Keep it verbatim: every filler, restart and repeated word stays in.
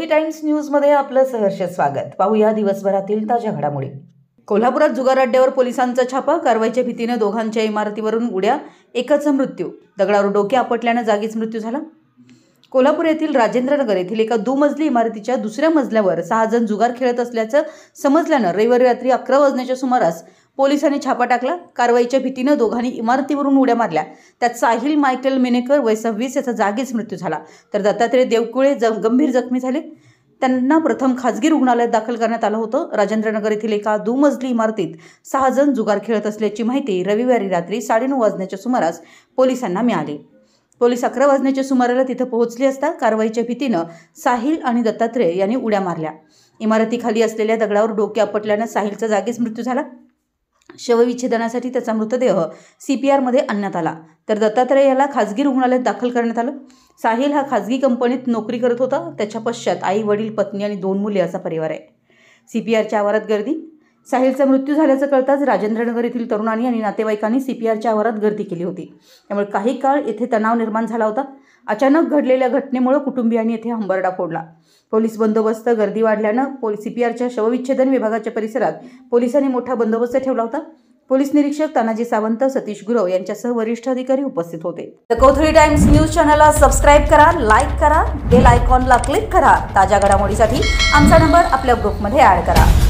Times news मध्ये आपलं सहर्ष स्वागत। पाहूया दिवसभरातील ताज्या घडामोडी। कोल्हापुरात जुगार अड्ड्यावर पोलिसांचा छापा, कारवाईच्या भीतीने दोघांच्या इमारतीवरून उड्या, एकाचा मृत्यू। दगडावर डोके आपटल्याने जागीच मृत्यू झाला। कोल्हापूर येथील राजेंद्रनगर येथील एका दुमजली इमारतीच्या दुसऱ्या मजल्यावर सहा जण जुगार खेळत असल्याचं समजल्यानं रविवारी रात्री अकरा वाजण्याच्या सुमारास पोलिसांनी छापा टाकला। कारवाईच्या भीतीने दोघांनी इमारतीवरून उड्या मारल्या। त्यात साहिल मायकेल मेनेकर वय सव्वीस याचा जागीच मृत्यू झाला, तर दत्तात्रय देवकुळे गंभीर जखमी झाले। त्यांना प्रथम खासगी रुग्णालयात दाखल करण्यात आलं होतं। राजेंद्रनगर येथील एका दुमजली इमारतीत सहा जण जुगार खेळत असल्याची माहिती रविवारी रात्री साडेनऊ वाजण्याच्या सुमारास पोलिसांना मिळाली। पोलीस अकरा वाजण्याच्या सुमाराला तिथे पोहोचले असता कारवाईच्या भीतीनं साहिल आणि दत्तात्रय यांनी उड्या मारल्या। इमारतीखाली असलेल्या दगडावर डोके आपटल्याने साहिलचा जागीच मृत्यू झाला। शवविच्छेदनासाठी त्याचा मृतदेह सीपीआर मध्ये आणण्यात आला, तर दत्तात्रय याला खासगी रुग्णालयात दाखल करण्यात आलं। साहिल हा खासगी कंपनीत नोकरी करत होता। त्याच्या पश्चात आई, वडील, पत्नी आणि दोन मुले असा परिवार आहे। सीपीआरच्या आवारात गर्दी। साहिलचा मृत्यू झाल्याचं कळताच राजेंद्रनगर येथील तरुणांनी आणि नातेवाईकांनी सीपीआरच्या आवारात गर्दी केली होती। त्यामुळे काही काळ येथे तणाव निर्माण झाला होता। अचानक घडलेल्या घटनेमुळे कुटुंबियांनी येथे हंबरडा फोडला। पोलीस बंदोबस्त, गर्दी वाढल्यानं सीपीआरच्या शवविच्छेदन विभागाच्या परिसरात पोलिसांनी मोठा बंदोबस्त ठेवला होता। पोलीस निरीक्षक तानाजी सावंत, सतीश गुरव यांच्यासह वरिष्ठ अधिकारी उपस्थित होते। द कोथळी टाइम्स न्यूज चॅनलला सबस्क्राईब करा, लाईक करा, बेल आयकॉनला क्लिक करा। ताज्या घडामोडीसाठी आमचा नंबर आपल्या ग्रुपमध्ये ऍड करा।